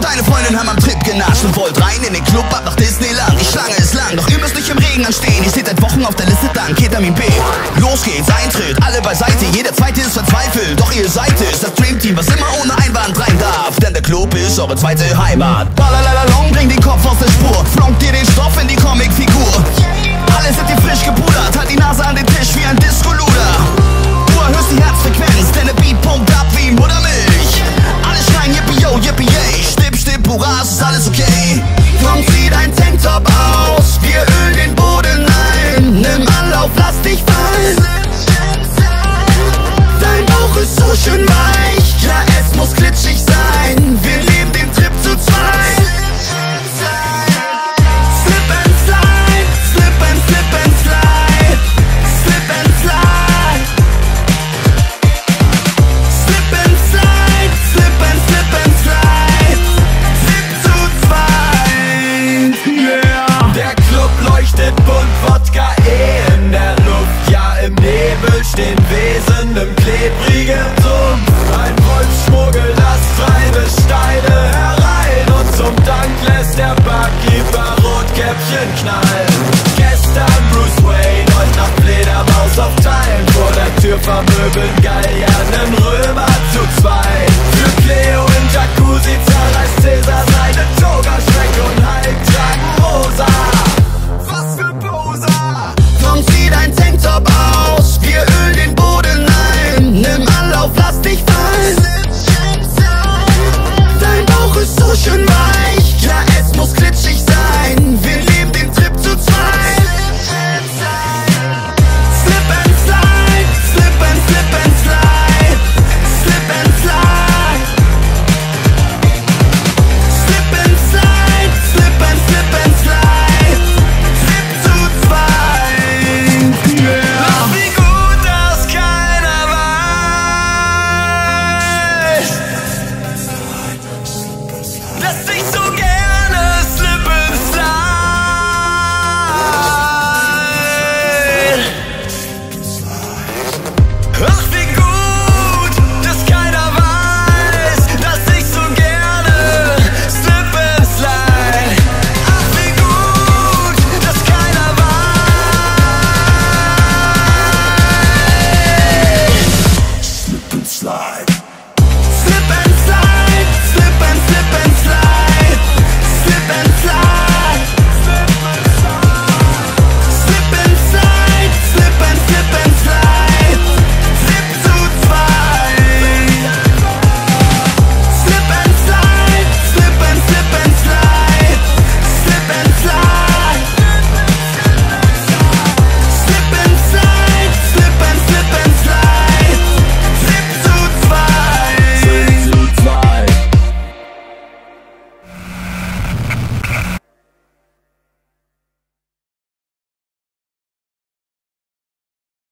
und deine Freundin haben am Trip genascht und wollt rein in den Club ab nach Disneyland. Die Schlange ist lang, doch ihr müsst nicht im Regen anstehen. Ihr steht seit Wochen auf der Liste dank Ketamin B. Los geht's, Eintritt, alle beiseite. Jeder zweite ist verzweifelt, doch ihr seid es, das Dreamteam, was immer ohne Einwand rein darf. Denn der Club ist eure zweite Heimat. Balalalong, bring den Kopf aus der Spur. Flonkt dir den Stoff in die Comicfigur. Alle sind ihr frisch gepudert, halt die Nase an den Tisch wie ein Disco-Loop.